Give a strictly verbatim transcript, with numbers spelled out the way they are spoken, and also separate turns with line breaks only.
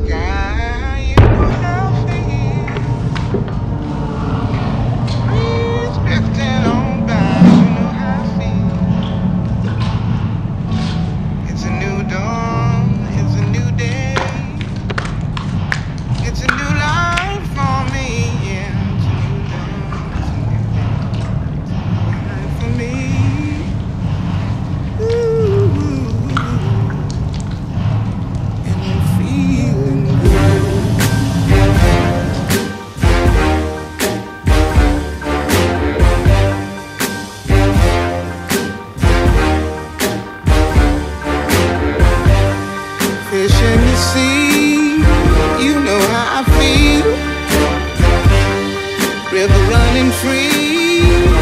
sky, you know how I feel. Breeze drifting on by, you know how I feel. It's a new dawn, it's a new day. It's a new life for me, yeah. It's a new dawn, it's a new day. It's a new life for me. Ooh, and I'm feeling good. Fish in the sea, you know how I feel. River running free.